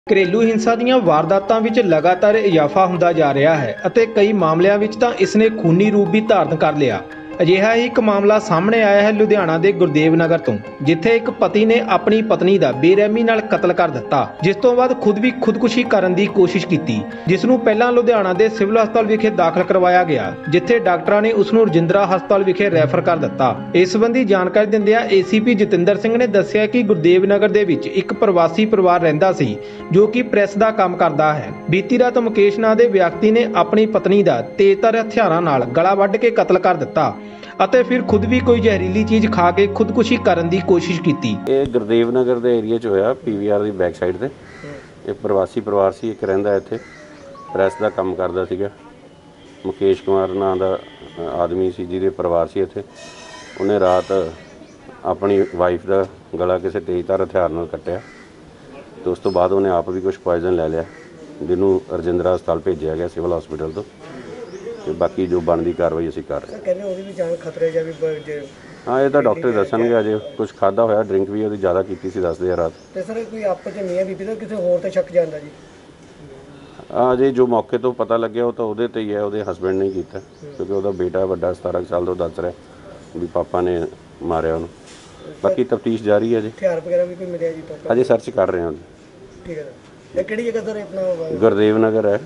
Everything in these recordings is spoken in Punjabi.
ਘਰੇਲੂ ਹਿੰਸਾ ਦੀਆਂ ਵਾਰਦਾਤਾਂ ਵਿੱਚ ਲਗਾਤਾਰ ਇਜ਼ਾਫਾ ਹੁੰਦਾ ਜਾ ਰਿਹਾ ਹੈ ਅਤੇ ਕਈ ਮਾਮਲਿਆਂ ਵਿੱਚ ਤਾਂ ਇਸ ਨੇ ਖੂਨੀ ਰੂਪ ਵੀ ਧਾਰਨ ਕਰ ਲਿਆ। ਅਜਿਹਾ ਹੀ ਇੱਕ ਮਾਮਲਾ ਸਾਹਮਣੇ ਆਇਆ ਹੈ ਲੁਧਿਆਣਾ ਦੇ ਗੁਰਦੇਵ ਨਗਰ ਤੋਂ, ਜਿੱਥੇ ਇੱਕ ਪਤੀ ਨੇ ਆਪਣੀ ਪਤਨੀ ਦਾ ਬੇਰਹਿਮੀ ਨਾਲ ਕਤਲ ਕਰ ਦਿੱਤਾ, ਜਿਸ ਤੋਂ ਬਾਅਦ ਖੁਦ ਵੀ ਖੁਦਕੁਸ਼ੀ ਕਰਨ ਦੀ ਕੋਸ਼ਿਸ਼ ਕੀਤੀ, ਜਿਸ ਨੂੰ ਪਹਿਲਾਂ ਲੁਧਿਆਣਾ ਦੇ ਸਿਵਲ ਹਸਪਤਾਲ ਵਿਖੇ ਦਾਖਲ ਕਰਵਾਇਆ ਗਿਆ, ਜਿੱਥੇ ਡਾਕਟਰਾਂ ਨੇ ਉਸ ਨੂੰ ਰਜਿੰਦਰਾ ਹਸਪਤਾਲ ਵਿਖੇ ਰੈਫਰ ਕਰ ਦਿੱਤਾ। ਇਸ ਸੰਬੰਧੀ ਜਾਣਕਾਰੀ ਦਿੰਦਿਆਂ ਏਸੀਪੀ ਜਤਿੰਦਰ ਸਿੰਘ ਨੇ ਦੱਸਿਆ ਕਿ ਗੁਰਦੇਵ ਨਗਰ ਦੇ ਵਿੱਚ ਇੱਕ ਪ੍ਰਵਾਸੀ ਪਰਿਵਾਰ ਰਹਿੰਦਾ ਸੀ, ਜੋ ਕਿ ਪ੍ਰੈਸ ਦਾ ਕੰਮ ਕਰਦਾ ਹੈ। ਬੀਤੀ ਰਾਤ ਮੁਕੇਸ਼ ਨਾਂ ਦੇ ਵਿਅਕਤੀ ਨੇ ਆਪਣੀ ਪਤਨੀ ਦਾ ਤੇਜ਼ਧਾਰ ਹਥਿਆਰਾਂ ਨਾਲ ਗਲਾ ਵੱਢ ਕੇ ਕਤਲ ਕਰ ਦਿੱਤਾ ਅਤੇ ਫਿਰ ਖੁਦ ਵੀ ਕੋਈ ਜ਼ਹਿਰੀਲੀ ਚੀਜ਼ ਖਾ ਕੇ ਖੁਦਕੁਸ਼ੀ ਕਰਨ ਦੀ ਕੋਸ਼ਿਸ਼ ਕੀਤੀ। ਇਹ ਗੁਰਦੇਵ ਨਗਰ ਦੇ ਏਰੀਆ 'ਚ ਹੋਇਆ, ਪੀਵੀਆਰ ਦੀ ਬੈਕ ਸਾਈਡ ਤੇ। ਇਹ ਪ੍ਰਵਾਸੀ ਪਰਿਵਾਰ ਸੀ, ਇੱਕ ਰਹਿੰਦਾ ਇੱਥੇ, ਪ੍ਰੈਸ ਦਾ ਕੰਮ ਕਰਦਾ ਸੀਗਾ। ਮੁਕੇਸ਼ ਕੁਮਾਰ ਨਾਂ ਦਾ ਆਦਮੀ ਸੀ ਜਿਹਦੇ ਪਰਿਵਾਰ ਸੀ ਇੱਥੇ। ਉਹਨੇ ਰਾਤ ਆਪਣੀ ਵਾਈਫ ਦਾ ਗਲਾ ਕਿਸੇ ਤੇਜ਼ਧਾਰ ਹਥਿਆਰ ਨਾਲ ਕੱਟਿਆ ਤੇ ਉਸ ਤੋਂ ਬਾਅਦ ਉਹਨੇ ਆਪ ਵੀ ਕੁਝ ਪੋਇਜ਼ਨ ਲੈ ਲਿਆ, ਜਿਹਨੂੰ ਰਜਿੰਦਰਾ ਹਸਪਤਾਲ ਭੇਜਿਆ ਗਿਆ ਸਿਵਲ ਹਸਪੀਟਲ ਤੋਂ। ਤੇ ਬਾਕੀ ਜੋ ਬਣਦੀ ਕਾਰਵਾਈ ਅਸੀਂ ਕਰ ਰਹੇ ਹਾਂ। ਕਹਿੰਦੇ ਉਹਦੀ ਵੀ ਜਾਨ ਖਤਰੇ ਜਾਂ ਵੀ ਹਾਂ, ਇਹ ਤਾਂ ਡਾਕਟਰ ਦੱਸਣਗੇ। ਅਜੇ ਕੁਝ ਖਾਦਾ ਹੋਇਆ, ਡਰਿੰਕ ਵੀ ਉਹਦੀ ਜ਼ਿਆਦਾ ਕੀਤੀ ਸੀ, ਦੱਸਦੇ ਆ ਰਾਤ। ਤੇ ਸਰ ਕੋਈ ਆਪਸ ਚ ਮੀਆਂ ਬੀਬੀ ਦਾ ਕਿਸੇ ਹੋਰ ਤੇ ਸ਼ੱਕ ਜਾਂਦਾ ਜੀ? ਅਜੇ ਜੋ ਮੌਕੇ ਤੋਂ ਪਤਾ ਲੱਗਿਆ ਉਹ ਤਾਂ ਉਹਦੇ ਤੇ ਹੀ ਹੈ, ਉਹਦੇ ਹਸਬੈਂਡ ਨੇ ਕੀਤਾ, ਕਿਉਂਕਿ ਉਹਦਾ ਬੇਟਾ ਵੱਡਾ 17 ਸਾਲ ਦਾ ਦੱਸ ਰਿਹਾ ਵੀ ਪਾਪਾ ਨੇ ਮਾਰਿਆ ਉਹਨੂੰ। ਬਾਕੀ ਤਫਤੀਸ਼ ਜਾਰੀ ਹੈ ਜੀ। ਹਥਿਆਰ ਵਗੈਰਾ ਵੀ ਕੋਈ ਮਿਲਿਆ ਜੀ? ਅਜੇ ਸਰਚ ਕਰ ਰਹੇ ਹਾਂ। ਠੀਕ ਹੈ ਸਰ। ਇਹ ਕਿਹੜੀ ਜਗ੍ਹਾ ਸਰ ਆਪਣਾ? ਗੁਰਦੇਵ ਨਗਰ ਹੈ,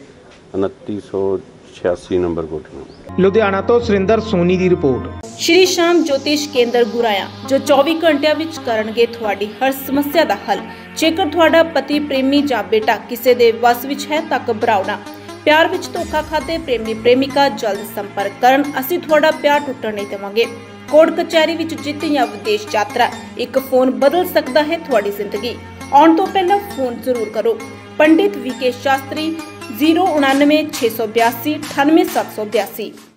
2986 ਨੰਬਰ ਕੋਠੀ। ਲੁਧਿਆਣਾ ਤੋਂ ਸੁਰਿੰਦਰ ਸੋਨੀ ਦੀ ਰਿਪੋਰਟ। ਸ਼੍ਰੀ ਸ਼ਾਮ ਜੋਤਿਸ਼ ਕੇਂਦਰ ਗੁਰਾਇਆ, ਜੋ 24 ਘੰਟਿਆਂ ਵਿੱਚ ਕਰਨਗੇ ਤੁਹਾਡੀ ਹਰ ਸਮੱਸਿਆ ਦਾ ਹੱਲ। ਜੇਕਰ ਤੁਹਾਡਾ ਪਤੀ, ਪ੍ਰੇਮੀ ਜਾਂ ਬੇਟਾ ਕਿਸੇ ਦੇ ਵਸ ਵਿੱਚ ਹੈ ਤਾਂ ਘਬਰਾਓ ਨਾ। ਪਿਆਰ ਵਿੱਚ ਧੋਖਾ ਖਾਦੇ ਪ੍ਰੇਮੀ ਪ੍ਰੇਮਿਕਾ ਜਲਦ ਸੰਪਰਕ ਕਰਨ, ਅਸੀਂ ਤੁਹਾਡਾ ਪਿਆਰ ਟੁੱਟਣ ਨਹੀਂ ਦੇਵਾਂਗੇ। ਕੋਰਟ ਕਚਹਿਰੀ ਵਿੱਚ ਜਿੱਤ ਜਾਂ ਵਿਦੇਸ਼ ਯਾਤਰਾ, ਇੱਕ ਫੋਨ ਬਦਲ ਸਕਦਾ ਹੈ ਤੁਹਾਡੀ ਜ਼ਿੰਦਗੀ। ਆਉਣ ਤੋਂ ਪਹਿਲਾਂ ਫੋਨ ਜ਼ਰੂਰ ਕਰੋ। ਪੰਡਿਤ VK ਸ਼ਾਸਤਰੀ 099 682 98782।